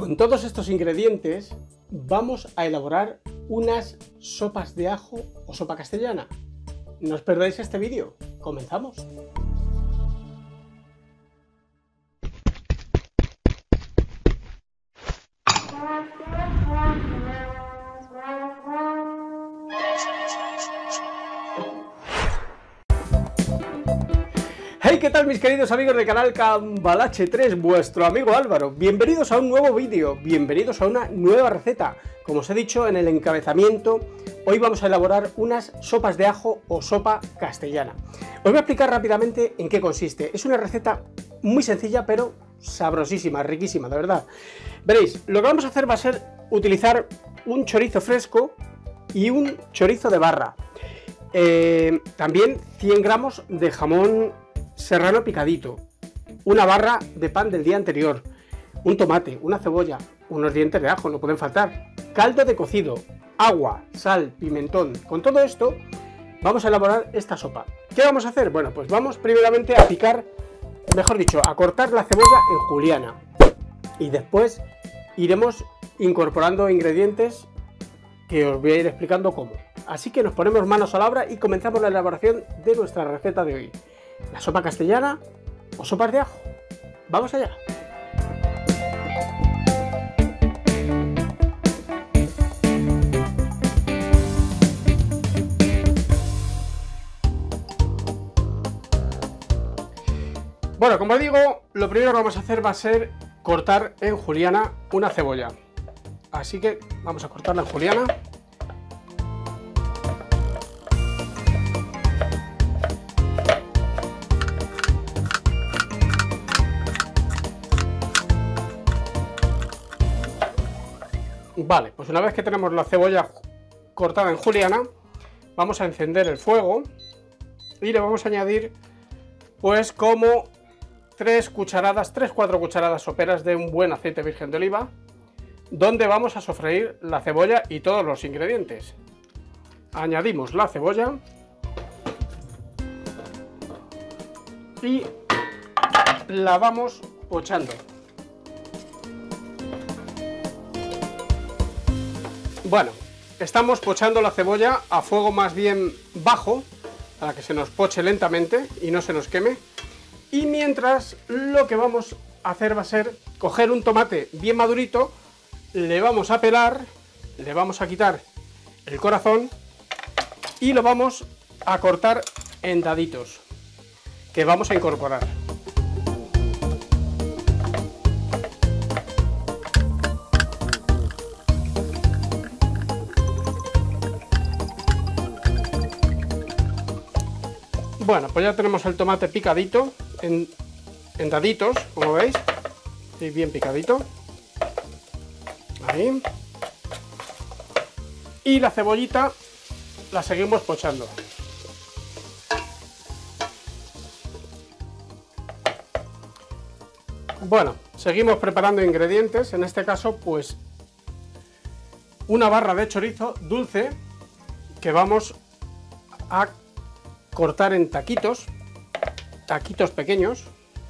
Con todos estos ingredientes vamos a elaborar unas sopas de ajo o sopa castellana. No os perdáis este vídeo. ¡Comenzamos! Hey, ¿qué tal mis queridos amigos del canal Cambalache 3? Vuestro amigo Álvaro. Bienvenidos a un nuevo vídeo, bienvenidos a una nueva receta. Como os he dicho en el encabezamiento, hoy vamos a elaborar unas sopas de ajo o sopa castellana. Os voy a explicar rápidamente en qué consiste. Es una receta muy sencilla, pero sabrosísima, riquísima, de verdad. Veréis, lo que vamos a hacer va a ser utilizar un chorizo fresco y un chorizo de barra. También 100 gramos de jamón serrano picadito, una barra de pan del día anterior, un tomate, una cebolla, unos dientes de ajo, no pueden faltar, caldo de cocido, agua, sal, pimentón. Con todo esto vamos a elaborar esta sopa. ¿Qué vamos a hacer? Bueno, pues vamos primeramente a picar, mejor dicho, a cortar la cebolla en juliana y después iremos incorporando ingredientes que os voy a ir explicando cómo. Así que nos ponemos manos a la obra y comenzamos la elaboración de nuestra receta de hoy. La sopa castellana o sopas de ajo. ¡Vamos allá! Bueno, como digo, lo primero que vamos a hacer va a ser cortar en juliana una cebolla. Así que vamos a cortarla en juliana. Vale, pues una vez que tenemos la cebolla cortada en juliana, vamos a encender el fuego y le vamos a añadir pues como 3-4 cucharadas soperas de un buen aceite virgen de oliva, donde vamos a sofreír la cebolla y todos los ingredientes. Añadimos la cebolla y la vamos pochando. Bueno, estamos pochando la cebolla a fuego más bien bajo, para que se nos poche lentamente y no se nos queme. Y mientras, lo que vamos a hacer va a ser coger un tomate bien madurito, le vamos a pelar, le vamos a quitar el corazón y lo vamos a cortar en daditos, que vamos a incorporar. Bueno, pues ya tenemos el tomate picadito en daditos, como veis, y bien picadito. Ahí. Y la cebollita la seguimos pochando. Bueno, seguimos preparando ingredientes. En este caso, pues una barra de chorizo dulce que vamos a cortar en taquitos pequeños,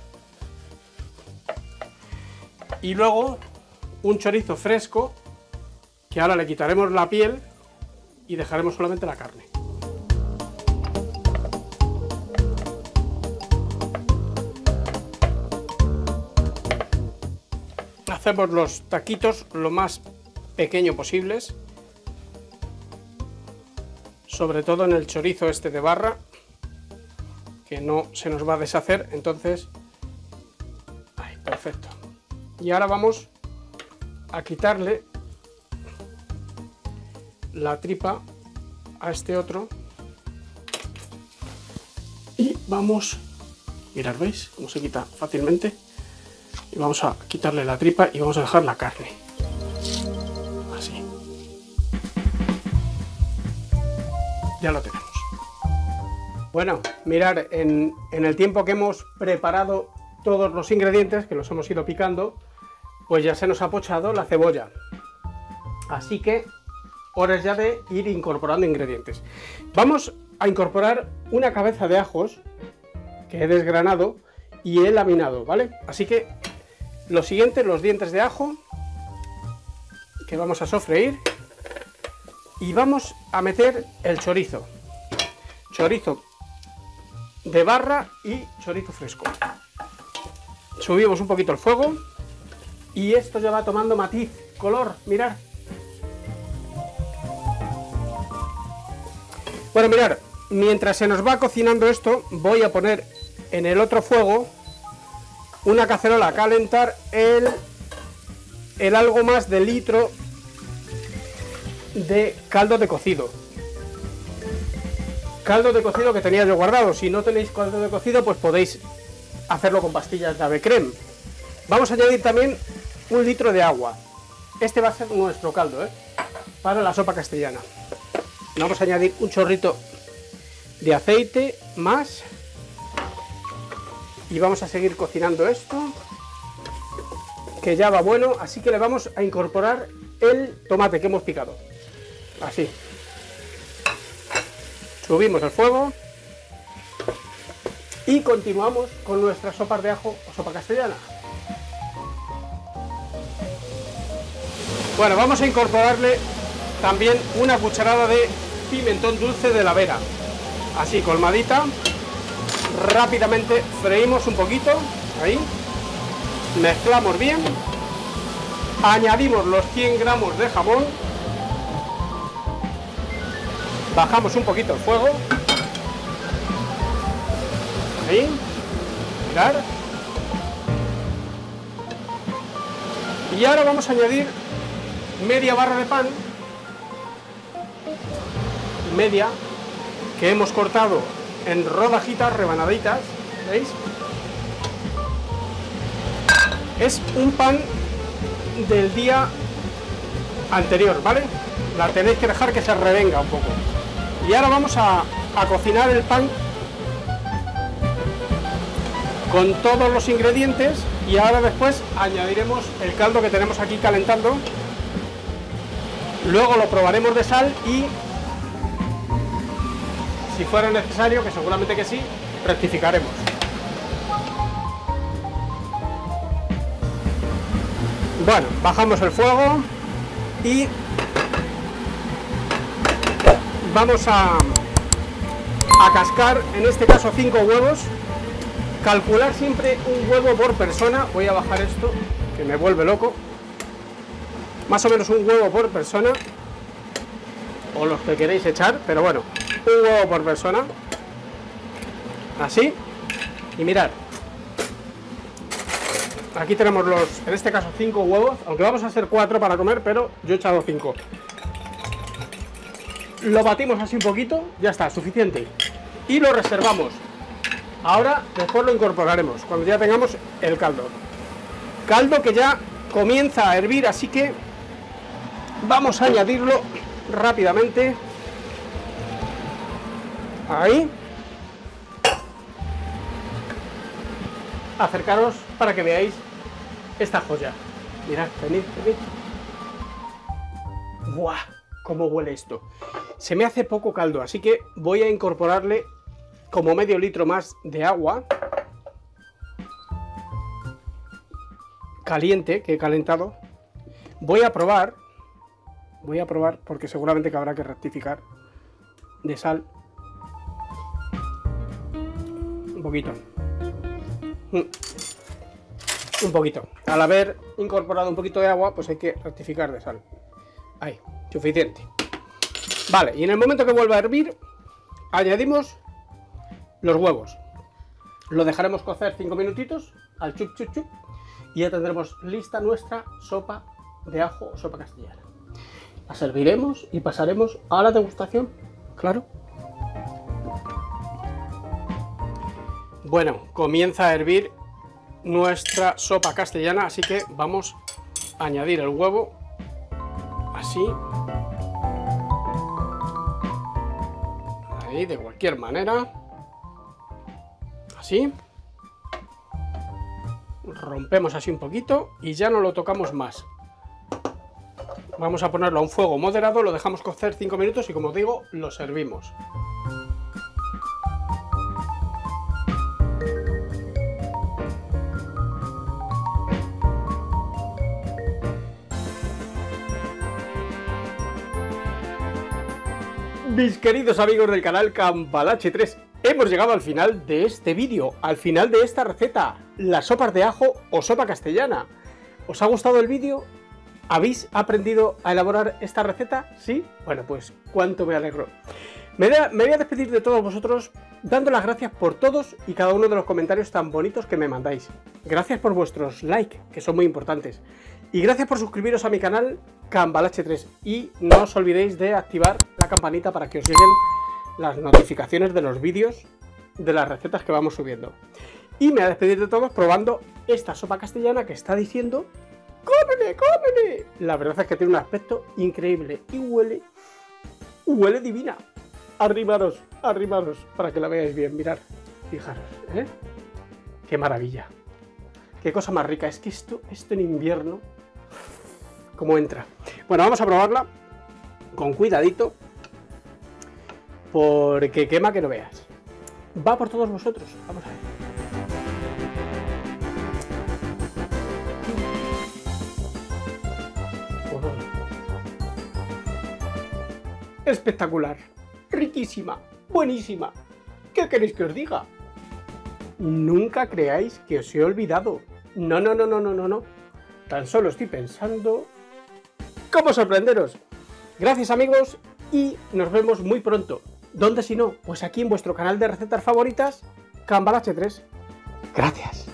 y luego un chorizo fresco que ahora le quitaremos la piel y dejaremos solamente la carne. Hacemos los taquitos lo más pequeño posibles, sobre todo en el chorizo este de barra, que no se nos va a deshacer. Entonces, ahí, perfecto. Y ahora vamos a quitarle la tripa a este otro y vamos, mirad, ¿veis cómo se quita fácilmente? Y vamos a quitarle la tripa y vamos a dejar la carne así. Ya lo tenemos. Bueno, mirad, en el tiempo que hemos preparado todos los ingredientes, que los hemos ido picando, pues ya se nos ha pochado la cebolla. Así que hora es ya de ir incorporando ingredientes. Vamos a incorporar una cabeza de ajos que he desgranado y he laminado, ¿vale? Así que lo siguiente, los dientes de ajo, que vamos a sofreír. Y vamos a meter el chorizo. Chorizo de barra y chorizo fresco. Subimos un poquito el fuego. Y esto ya va tomando matiz, color, mirad. Bueno, mirad, mientras se nos va cocinando esto, voy a poner en el otro fuego una cacerola a calentar el algo más de litro de caldo de cocido. Caldo de cocido que tenía yo guardado. Si no tenéis caldo de cocido, pues podéis hacerlo con pastillas de ave creme. Vamos a añadir también 1 litro de agua. Este va a ser nuestro caldo, para la sopa castellana. Vamos a añadir un chorrito de aceite más. Y vamos a seguir cocinando esto, que ya va bueno. Así que le vamos a incorporar el tomate que hemos picado. Así. Subimos el fuego. Y continuamos con nuestras sopas de ajo o sopa castellana. Bueno, vamos a incorporarle también una cucharada de pimentón dulce de la Vera. Así, colmadita. Rápidamente freímos un poquito. Ahí. Mezclamos bien. Añadimos los 100 gramos de jamón. Bajamos un poquito el fuego. Ahí. Mirad. Y ahora vamos a añadir media barra de pan. Media. Que hemos cortado en rodajitas, rebanaditas. ¿Veis? Es un pan del día anterior, ¿vale? La tenéis que dejar que se revenga un poco. Y ahora vamos a cocinar el pan con todos los ingredientes. Y ahora después añadiremos el caldo que tenemos aquí calentando. Luego lo probaremos de sal y, si fuera necesario, que seguramente que sí, rectificaremos. Bueno, bajamos el fuego y vamos a cascar, en este caso 5 huevos. Calcular siempre un huevo por persona. Voy a bajar esto, que me vuelve loco. Más o menos un huevo por persona, o los que queréis echar, pero bueno, un huevo por persona. Así. Y mirad, aquí tenemos en este caso 5 huevos, aunque vamos a hacer 4 para comer, pero yo he echado 5. Lo batimos así un poquito, ya está, suficiente. Y lo reservamos. Ahora, después lo incorporaremos, cuando ya tengamos el caldo. Caldo que ya comienza a hervir, así que vamos a añadirlo rápidamente. Ahí. Acercaros para que veáis esta joya. Mirad, venid, venid. ¡Buah! ¿Cómo huele esto? Se me hace poco caldo, así que voy a incorporarle como medio litro más de agua caliente, que he calentado. Voy a probar porque seguramente que habrá que rectificar de sal. Un poquito. Un poquito. Al haber incorporado un poquito de agua, pues hay que rectificar de sal. Ahí, suficiente. Vale, y en el momento que vuelva a hervir, añadimos los huevos. Lo dejaremos cocer 5 minutitos al chup chup chup y ya tendremos lista nuestra sopa de ajo o sopa castellana. La serviremos y pasaremos a la degustación, claro. Bueno, comienza a hervir nuestra sopa castellana, así que vamos a añadir el huevo, así. Ahí, de cualquier manera. Así. Rompemos así un poquito y ya no lo tocamos más. Vamos a ponerlo a un fuego moderado, lo dejamos cocer 5 minutos y, como digo, lo servimos. Mis queridos amigos del canal Cambalache 3, hemos llegado al final de este vídeo, al final de esta receta, las sopas de ajo o sopa castellana. ¿Os ha gustado el vídeo? ¿Habéis aprendido a elaborar esta receta? ¿Sí? Bueno, pues cuánto me alegro. Me voy a despedir de todos vosotros dando las gracias por todos y cada uno de los comentarios tan bonitos que me mandáis. Gracias por vuestros likes, que son muy importantes. Y gracias por suscribiros a mi canal Cambalache 3. Y no os olvidéis de activar la campanita para que os lleguen las notificaciones de los vídeos de las recetas que vamos subiendo. Y me voy a despedir de todos probando esta sopa castellana que está diciendo ¡cómeme, cómeme! La verdad es que tiene un aspecto increíble y huele divina. Arrimaros para que la veáis bien, mirad, fijaros, ¿eh? ¡Qué maravilla! ¡Qué cosa más rica! Es que esto en invierno, ¿cómo entra? Bueno, vamos a probarla con cuidadito, porque quema que no veas. Va por todos vosotros, vamos a ver. Espectacular, riquísima, buenísima. ¿Qué queréis que os diga? Nunca creáis que os he olvidado. No. Tan solo estoy pensando cómo sorprenderos. Gracias amigos y nos vemos muy pronto. ¿Dónde si no? Pues aquí en vuestro canal de recetas favoritas, Cambalache 3. Gracias.